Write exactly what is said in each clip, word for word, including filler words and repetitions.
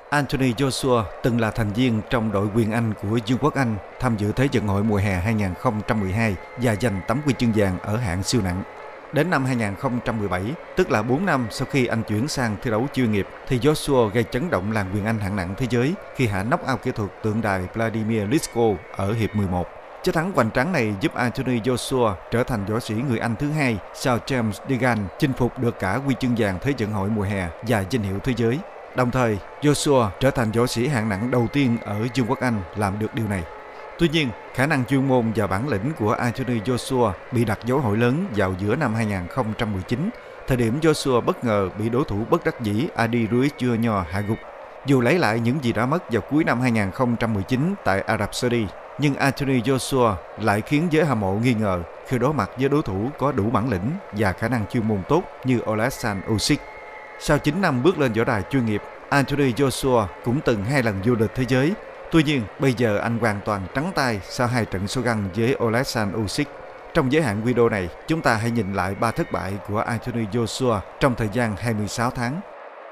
Anthony Joshua từng là thành viên trong đội quyền Anh của Vương quốc Anh tham dự Thế vận hội mùa hè hai không một hai và giành tấm huy chương vàng ở hạng siêu nặng. Đến năm hai không một bảy, tức là bốn năm sau khi anh chuyển sang thi đấu chuyên nghiệp, thì Joshua gây chấn động làng quyền Anh hạng nặng thế giới khi hạ knock-out kỹ thuật tượng đài Vladimir Klitschko ở hiệp mười một. Chiến thắng hoành tráng này giúp Anthony Joshua trở thành võ sĩ người Anh thứ hai sau James Deegan chinh phục được cả huy chương vàng Thế vận hội mùa hè và danh hiệu thế giới. Đồng thời, Joshua trở thành võ sĩ hạng nặng đầu tiên ở Vương quốc Anh làm được điều này. Tuy nhiên, khả năng chuyên môn và bản lĩnh của Anthony Joshua bị đặt dấu hỏi lớn vào giữa năm hai không một chín, thời điểm Joshua bất ngờ bị đối thủ bất đắc dĩ Andy Ruiz Junior hạ gục. Dù lấy lại những gì đã mất vào cuối năm hai không một chín tại Ả Rập Saudi, nhưng Anthony Joshua lại khiến giới hâm mộ nghi ngờ khi đối mặt với đối thủ có đủ bản lĩnh và khả năng chuyên môn tốt như Oleksandr Usyk. Sau chín năm bước lên võ đài chuyên nghiệp, Anthony Joshua cũng từng hai lần vô địch thế giới. Tuy nhiên, bây giờ anh hoàn toàn trắng tay sau hai trận số găng với Oleksandr Usyk. Trong giới hạn video này, chúng ta hãy nhìn lại ba thất bại của Anthony Joshua trong thời gian hai mươi sáu tháng.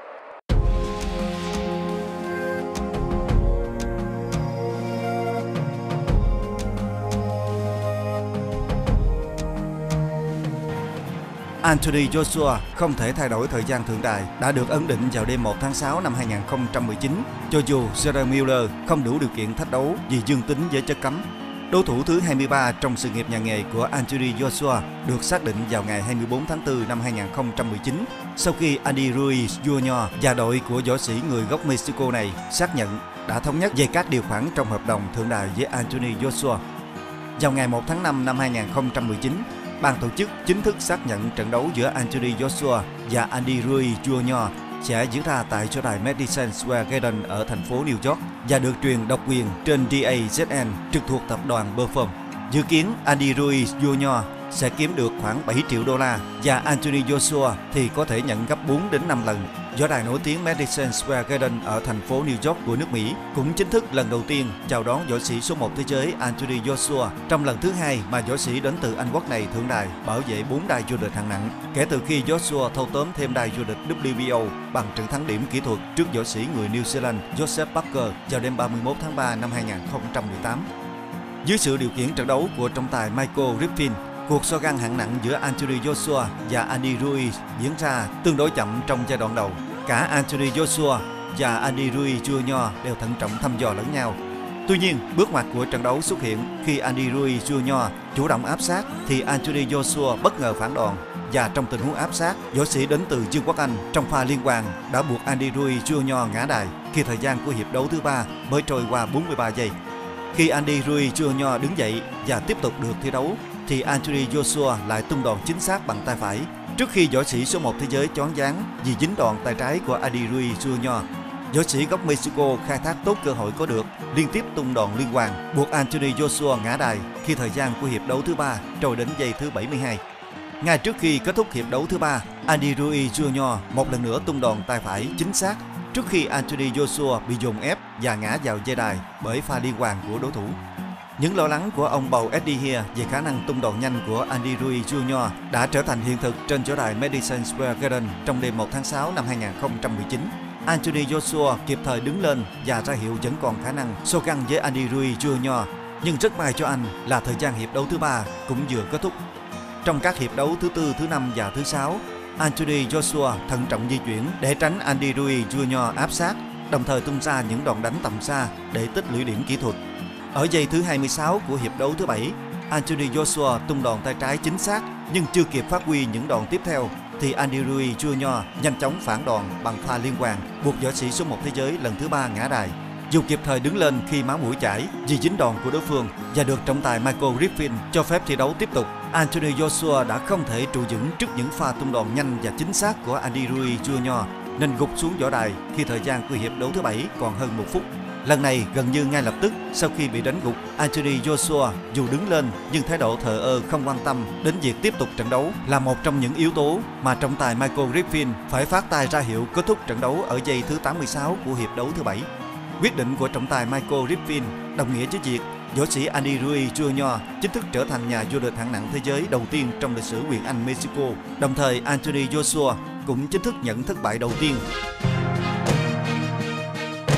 Anthony Joshua không thể thay đổi thời gian thượng đài đã được ấn định vào đêm một tháng sáu năm hai không một chín, cho dù Jarrell Miller không đủ điều kiện thách đấu vì dương tính với chất cấm. Đối thủ thứ hai mươi ba trong sự nghiệp nhà nghề của Anthony Joshua được xác định vào ngày hai mươi bốn tháng tư năm hai không một chín, sau khi Andy Ruiz Junior và đội của võ sĩ người gốc Mexico này xác nhận đã thống nhất về các điều khoản trong hợp đồng thượng đài với Anthony Joshua. Vào ngày một tháng năm năm hai không một chín, ban tổ chức chính thức xác nhận trận đấu giữa Anthony Joshua và Andy Ruiz Junior sẽ diễn ra tại chỗ đài Madison Square Garden ở thành phố New York và được truyền độc quyền trên đê a zét en trực thuộc tập đoàn Perform. Dự kiến Andy Ruiz Junior sẽ kiếm được khoảng bảy triệu đô la và Anthony Joshua thì có thể nhận gấp bốn đến năm lần. Võ đài nổi tiếng Madison Square Garden ở thành phố New York của nước Mỹ cũng chính thức lần đầu tiên chào đón võ sĩ số một thế giới Anthony Joshua trong lần thứ hai mà võ sĩ đến từ Anh quốc này thượng đài bảo vệ bốn đài vô địch hạng nặng kể từ khi Joshua thâu tóm thêm đài vô địch W B O bằng trận thắng điểm kỹ thuật trước võ sĩ người New Zealand Joseph Parker vào đêm ba mươi mốt tháng ba năm hai không một tám. Dưới sự điều khiển trận đấu của trọng tài Michael Griffin, cuộc so găng hạng nặng giữa Anthony Joshua và Andy Ruiz diễn ra tương đối chậm trong giai đoạn đầu. Cả Anthony Joshua và Andy Ruiz Junior đều thận trọng thăm dò lẫn nhau. Tuy nhiên, bước ngoặt của trận đấu xuất hiện khi Andy Ruiz Junior chủ động áp sát thì Anthony Joshua bất ngờ phản đòn, và trong tình huống áp sát, võ sĩ đến từ Vương quốc Anh trong pha liên hoàn đã buộc Andy Ruiz Junior ngã đài khi thời gian của hiệp đấu thứ ba mới trôi qua bốn mươi ba giây. Khi Andy Ruiz Junior đứng dậy và tiếp tục được thi đấu thì Anthony Joshua lại tung đòn chính xác bằng tay phải trước khi võ sĩ số một thế giới choáng váng vì dính đòn tay trái của Andy Ruiz Junior. Võ sĩ gốc Mexico khai thác tốt cơ hội có được, liên tiếp tung đòn liên hoàn buộc Anthony Joshua ngã đài khi thời gian của hiệp đấu thứ ba trôi đến giây thứ bảy mươi hai. Ngay trước khi kết thúc hiệp đấu thứ ba, Andy Ruiz Junior một lần nữa tung đòn tay phải chính xác trước khi Anthony Joshua bị dồn ép và ngã vào dây đài bởi pha liên hoàn của đối thủ. Những lo lắng của ông bầu Eddie Hearn về khả năng tung đòn nhanh của Andy Ruiz Junior đã trở thành hiện thực trên chỗ đài Madison Square Garden trong đêm một tháng sáu năm hai không một chín. Anthony Joshua kịp thời đứng lên và ra hiệu vẫn còn khả năng so găng với Andy Ruiz Junior, nhưng rất may cho anh là thời gian hiệp đấu thứ ba cũng vừa kết thúc. Trong các hiệp đấu thứ tư, thứ năm và thứ sáu, Anthony Joshua thận trọng di chuyển để tránh Andy Ruiz Junior áp sát, đồng thời tung ra những đòn đánh tầm xa để tích lũy điểm kỹ thuật. Ở giây thứ hai mươi sáu của hiệp đấu thứ bảy, Anthony Joshua tung đòn tay trái chính xác nhưng chưa kịp phát huy những đòn tiếp theo thì Andy Ruiz Junior nhanh chóng phản đòn bằng pha liên hoàn buộc võ sĩ số một thế giới lần thứ ba ngã đài. Dù kịp thời đứng lên khi máu mũi chảy vì dính đòn của đối phương và được trọng tài Michael Griffin cho phép thi đấu tiếp tục, Anthony Joshua đã không thể trụ vững trước những pha tung đòn nhanh và chính xác của Andy Ruiz Junior nên gục xuống võ đài khi thời gian của hiệp đấu thứ bảy còn hơn một phút. Lần này gần như ngay lập tức sau khi bị đánh gục, Anthony Joshua dù đứng lên nhưng thái độ thờ ơ không quan tâm đến việc tiếp tục trận đấu là một trong những yếu tố mà trọng tài Michael Griffin phải phát tay ra hiệu kết thúc trận đấu ở giây thứ tám mươi sáu của hiệp đấu thứ bảy. Quyết định của trọng tài Michael Griffin đồng nghĩa với việc võ sĩ Andy Ruiz Junior chính thức trở thành nhà vô địch hạng nặng thế giới đầu tiên trong lịch sử quyền Anh Mexico. Đồng thời Anthony Joshua cũng chính thức nhận thất bại đầu tiên.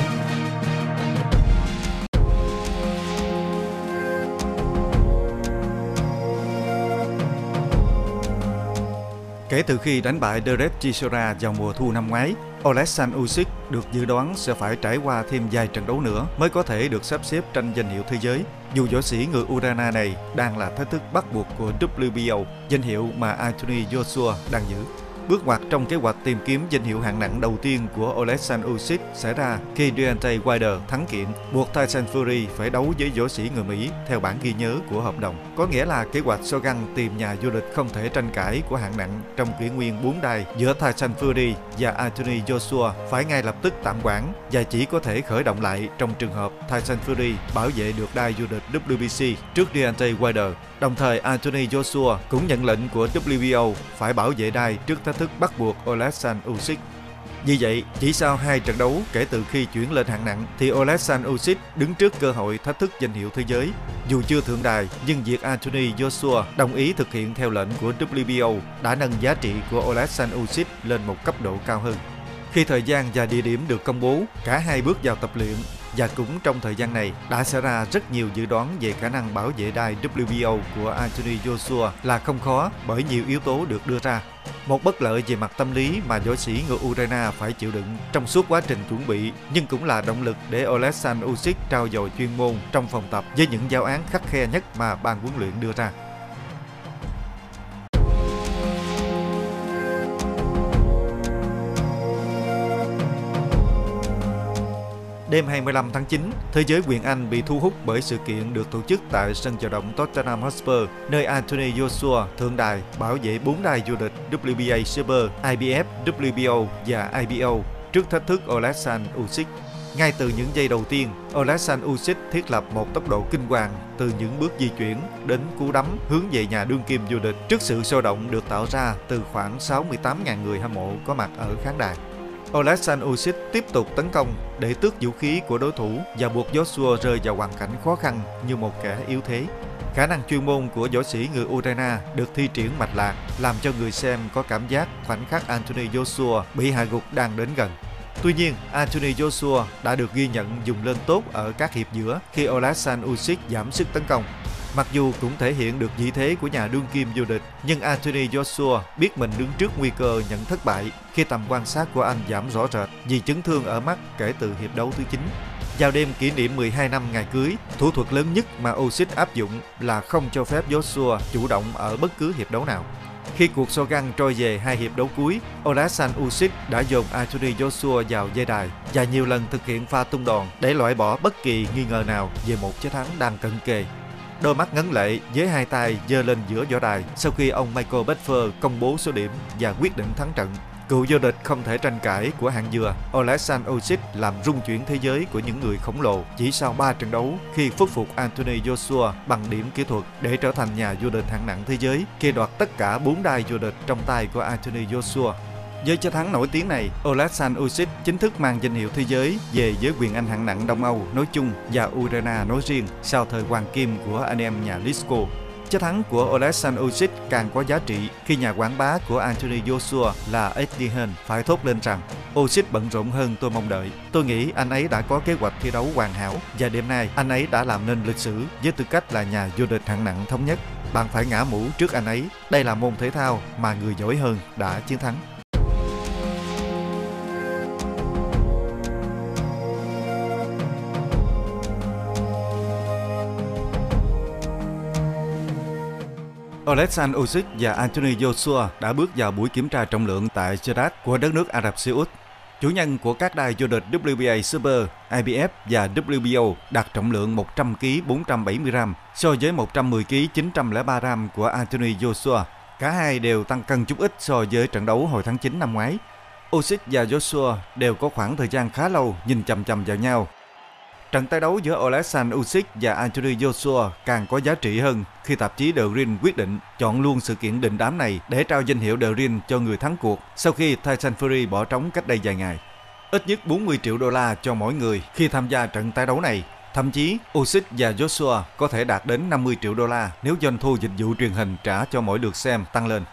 Kể từ khi đánh bại Derek Chisora vào mùa thu năm ngoái, Oleksandr Usyk được dự đoán sẽ phải trải qua thêm vài trận đấu nữa mới có thể được sắp xếp tranh danh hiệu thế giới. Dù võ sĩ người Ukraine này đang là thách thức bắt buộc của W B O, danh hiệu mà Anthony Joshua đang giữ. Bước ngoặt trong kế hoạch tìm kiếm danh hiệu hạng nặng đầu tiên của Oleksandr Usyk xảy ra khi Deontay Wilder thắng kiện, buộc Tyson Fury phải đấu với võ sĩ người Mỹ theo bản ghi nhớ của hợp đồng. Có nghĩa là kế hoạch Shogun tìm nhà vô địch không thể tranh cãi của hạng nặng trong kỷ nguyên bốn đai giữa Tyson Fury và Anthony Joshua phải ngay lập tức tạm hoãn và chỉ có thể khởi động lại trong trường hợp Tyson Fury bảo vệ được đai vô địch W B C trước Deontay Wilder. Đồng thời, Anthony Joshua cũng nhận lệnh của W B O phải bảo vệ đai trước thách thức bắt buộc Oleksandr Usyk. Vì vậy, chỉ sau hai trận đấu kể từ khi chuyển lên hạng nặng thì Oleksandr Usyk đứng trước cơ hội thách thức danh hiệu thế giới. Dù chưa thượng đài, nhưng việc Anthony Joshua đồng ý thực hiện theo lệnh của W B O đã nâng giá trị của Oleksandr Usyk lên một cấp độ cao hơn. Khi thời gian và địa điểm được công bố, cả hai bước vào tập luyện. Và cũng trong thời gian này đã xảy ra rất nhiều dự đoán về khả năng bảo vệ đai W B O của Anthony Joshua là không khó bởi nhiều yếu tố được đưa ra. Một bất lợi về mặt tâm lý mà võ sĩ người Ukraine phải chịu đựng trong suốt quá trình chuẩn bị, nhưng cũng là động lực để Oleksandr Usyk trau dồi chuyên môn trong phòng tập với những giáo án khắt khe nhất mà ban huấn luyện đưa ra. Đêm hai mươi lăm tháng chín, thế giới quyền Anh bị thu hút bởi sự kiện được tổ chức tại sân vận động Tottenham Hotspur, nơi Anthony Joshua thượng đài bảo vệ bốn đai vô địch W B A Super, I B F, W B O và I B O trước thách thức Oleksandr Usyk. Ngay từ những giây đầu tiên, Oleksandr Usyk thiết lập một tốc độ kinh hoàng từ những bước di chuyển đến cú đấm hướng về nhà đương kim vô địch trước sự sôi động được tạo ra từ khoảng sáu mươi tám nghìn người hâm mộ có mặt ở khán đài. Oleksandr Usyk tiếp tục tấn công để tước vũ khí của đối thủ và buộc Joshua rơi vào hoàn cảnh khó khăn như một kẻ yếu thế. Khả năng chuyên môn của võ sĩ người Ukraine được thi triển mạch lạc, làm cho người xem có cảm giác khoảnh khắc Anthony Joshua bị hạ gục đang đến gần. Tuy nhiên, Anthony Joshua đã được ghi nhận dùng lên tốt ở các hiệp giữa khi Oleksandr Usyk giảm sức tấn công. Mặc dù cũng thể hiện được vị thế của nhà đương kim vô địch, nhưng Anthony Joshua biết mình đứng trước nguy cơ nhận thất bại khi tầm quan sát của anh giảm rõ rệt vì chấn thương ở mắt kể từ hiệp đấu thứ chín. Vào đêm kỷ niệm mười hai năm ngày cưới, thủ thuật lớn nhất mà Usyk áp dụng là không cho phép Joshua chủ động ở bất cứ hiệp đấu nào. Khi cuộc Shogun trôi về hai hiệp đấu cuối, Oleksandr Usyk đã dồn Anthony Joshua vào dây đài và nhiều lần thực hiện pha tung đòn để loại bỏ bất kỳ nghi ngờ nào về một chiến thắng đang cận kề. Đôi mắt ngấn lệ với hai tay giơ lên giữa võ đài sau khi ông Michael Bedford công bố số điểm và quyết định thắng trận. Cựu vô địch không thể tranh cãi của hạng dừa Oleksandr Usyk làm rung chuyển thế giới của những người khổng lồ chỉ sau ba trận đấu khi khuất phục Anthony Joshua bằng điểm kỹ thuật để trở thành nhà vô địch hạng nặng thế giới khi đoạt tất cả bốn đai vô địch trong tay của Anthony Joshua. Với chiến thắng nổi tiếng này, Oleksandr Usyk chính thức mang danh hiệu thế giới về với quyền Anh hạng nặng Đông Âu nói chung và Ukraine nói riêng sau thời hoàng kim của anh em nhà Klitschko. Chiến thắng của Oleksandr Usyk càng có giá trị khi nhà quảng bá của Anthony Joshua là Eddie Hearn phải thốt lên rằng Usyk bận rộn hơn tôi mong đợi. Tôi nghĩ anh ấy đã có kế hoạch thi đấu hoàn hảo và đêm nay anh ấy đã làm nên lịch sử với tư cách là nhà vô địch hạng nặng thống nhất. Bạn phải ngã mũ trước anh ấy. Đây là môn thể thao mà người giỏi hơn đã chiến thắng. Oleksandr Usyk và Anthony Joshua đã bước vào buổi kiểm tra trọng lượng tại Jeddah của đất nước Ả Rập Xê Út. Chủ nhân của các đai vô địch W B A Super, I B F và W B O đạt trọng lượng một trăm ki lô gam bốn trăm bảy mươi gam so với một trăm mười ki lô gam chín trăm lẻ ba gam của Anthony Joshua. Cả hai đều tăng cân chút ít so với trận đấu hồi tháng chín năm ngoái. Usyk và Joshua đều có khoảng thời gian khá lâu nhìn chằm chằm vào nhau. Trận tái đấu giữa Oleksandr Usyk và Anthony Joshua càng có giá trị hơn khi tạp chí The Ring quyết định chọn luôn sự kiện đình đám này để trao danh hiệu The Ring cho người thắng cuộc sau khi Tyson Fury bỏ trống cách đây vài ngày. Ít nhất bốn mươi triệu đô la cho mỗi người khi tham gia trận tái đấu này. Thậm chí, Usyk và Joshua có thể đạt đến năm mươi triệu đô la nếu doanh thu dịch vụ truyền hình trả cho mỗi lượt xem tăng lên.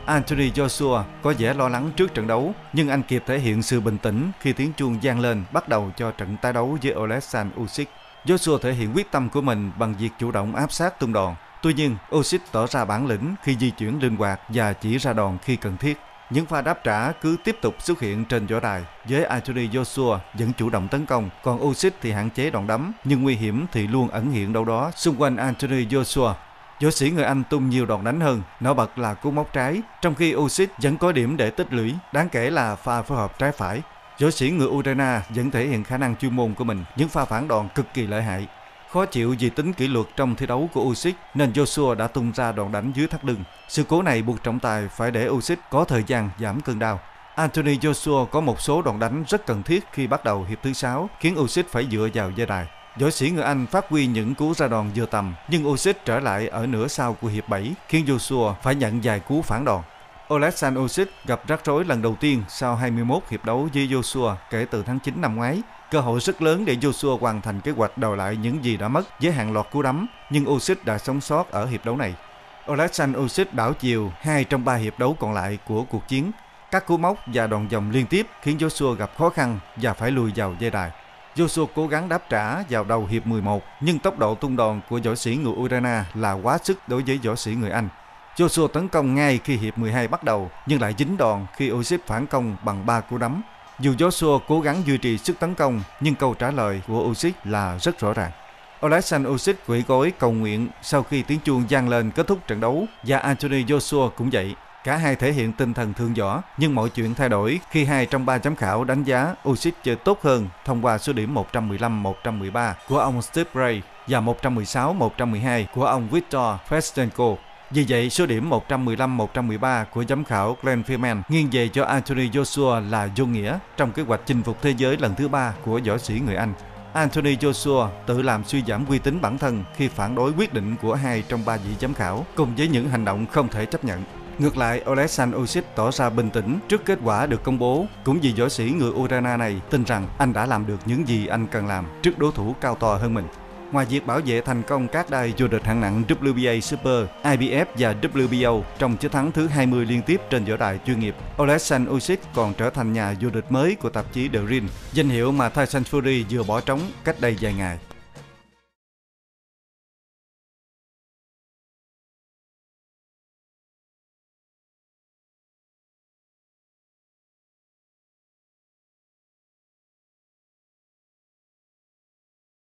Anthony Joshua có vẻ lo lắng trước trận đấu, nhưng anh kịp thể hiện sự bình tĩnh khi tiếng chuông vang lên bắt đầu cho trận tái đấu với Oleksandr Usyk. Joshua thể hiện quyết tâm của mình bằng việc chủ động áp sát tung đòn. Tuy nhiên, Usyk tỏ ra bản lĩnh khi di chuyển linh hoạt và chỉ ra đòn khi cần thiết. Những pha đáp trả cứ tiếp tục xuất hiện trên võ đài, với Anthony Joshua vẫn chủ động tấn công, còn Usyk thì hạn chế đòn đấm, nhưng nguy hiểm thì luôn ẩn hiện đâu đó xung quanh Anthony Joshua. Võ sĩ người Anh tung nhiều đòn đánh hơn, nổi bật là cú móc trái, trong khi Usyk vẫn có điểm để tích lũy, đáng kể là pha phối hợp trái phải. Võ sĩ người Ukraine vẫn thể hiện khả năng chuyên môn của mình, những pha phản đòn cực kỳ lợi hại. Khó chịu vì tính kỷ luật trong thi đấu của Usyk nên Joshua đã tung ra đòn đánh dưới thắt lưng. Sự cố này buộc trọng tài phải để Usyk có thời gian giảm cơn đau. Anthony Joshua có một số đòn đánh rất cần thiết khi bắt đầu hiệp thứ sáu, khiến Usyk phải dựa vào dây đài. Võ sĩ người Anh phát huy những cú ra đòn vừa tầm, nhưng Usyk trở lại ở nửa sau của hiệp bảy, khiến Joshua phải nhận vài cú phản đòn. Oleksandr Usyk gặp rắc rối lần đầu tiên sau hai mươi mốt hiệp đấu với Joshua kể từ tháng chín năm ngoái. Cơ hội rất lớn để Joshua hoàn thành kế hoạch đòi lại những gì đã mất với hàng loạt cú đấm, nhưng Usyk đã sống sót ở hiệp đấu này. Oleksandr Usyk đảo chiều hai trong ba hiệp đấu còn lại của cuộc chiến. Các cú móc và đòn vòng liên tiếp khiến Joshua gặp khó khăn và phải lùi vào dây đài. Joshua cố gắng đáp trả vào đầu hiệp mười một, nhưng tốc độ tung đòn của võ sĩ người Ukraine là quá sức đối với võ sĩ người Anh. Joshua tấn công ngay khi hiệp mười hai bắt đầu, nhưng lại dính đòn khi Usyk phản công bằng ba cú đấm. Dù Joshua cố gắng duy trì sức tấn công, nhưng câu trả lời của Usyk là rất rõ ràng. Oleksandr Usyk quỳ gối cầu nguyện sau khi tiếng chuông vang lên kết thúc trận đấu, và Anthony Joshua cũng vậy. Cả hai thể hiện tinh thần thượng võ, nhưng mọi chuyện thay đổi khi hai trong ba giám khảo đánh giá Usyk chơi tốt hơn thông qua số điểm một trăm mười lăm một trăm mười ba của ông Steve Bray và một trăm mười sáu một trăm mười hai của ông Viktor Festenko. Vì vậy, số điểm một trăm mười lăm một trăm mười ba của giám khảo Glenn Fillman nghiêng về cho Anthony Joshua là vô nghĩa trong kế hoạch chinh phục thế giới lần thứ ba của võ sĩ người Anh. Anthony Joshua tự làm suy giảm uy tín bản thân khi phản đối quyết định của hai trong ba vị giám khảo, cùng với những hành động không thể chấp nhận. Ngược lại, Oleksandr Usyk tỏ ra bình tĩnh trước kết quả được công bố, cũng vì võ sĩ người Ukraine này tin rằng anh đã làm được những gì anh cần làm trước đối thủ cao to hơn mình. Ngoài việc bảo vệ thành công các đai vô địch hạng nặng W B A Super, I B F và W B O trong chiến thắng thứ hai mươi liên tiếp trên võ đài chuyên nghiệp, Oleksandr Usyk còn trở thành nhà vô địch mới của tạp chí The Ring, danh hiệu mà Tyson Fury vừa bỏ trống cách đây vài ngày.